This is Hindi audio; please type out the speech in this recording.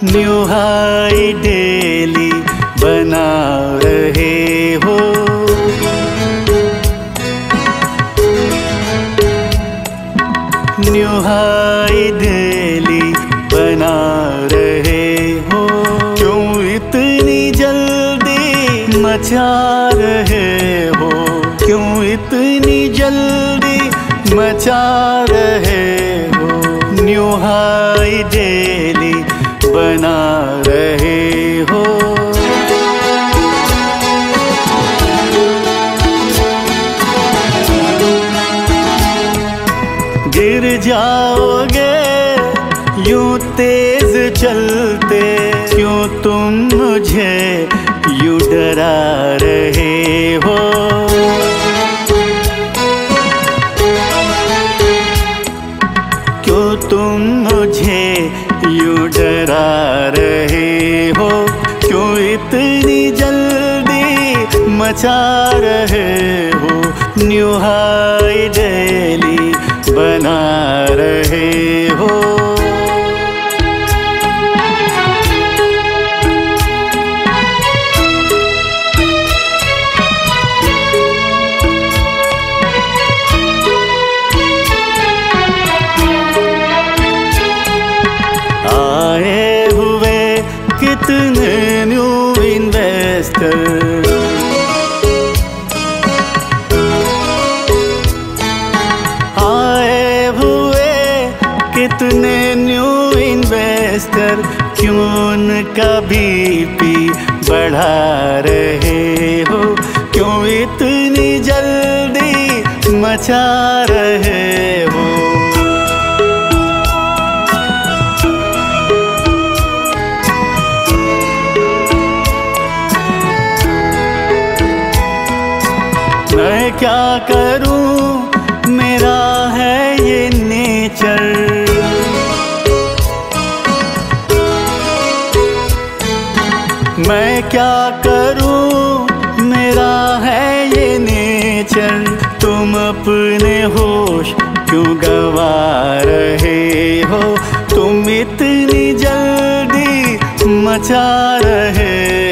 न्यू हाई डेली बना रहे हो। न्यू हाई डेली बना रहे हो। क्यों इतनी जल्दी मचा रहे हो? क्यों इतनी जल्दी मचा रहे हो? न्यू हाई डेली बना रहे हो। गिर जाओगे यूं तेज चलते, क्यों तुम मुझे यूं डरा रहे हो? क्यों तुम मुझे यूं डरा रहे हो? क्यों इतनी जल्दी मचा रहे हो? न्यू हाई डेली बना रहे हो। आए हुए कितने न्यू इन्वेस्टर, आए हुए कितने न्यू इन्वेस्टर, क्यों उनका बीपी बढ़ा रहे हो? क्यों इतनी जल्दी मचा रहे हो? मैं क्या करूं, मेरा है ये नेचर। मैं क्या करूं, मेरा है ये नेचर। तुम अपने होश क्यों गवा रहे हो? तुम इतनी जल्दी मचा रहे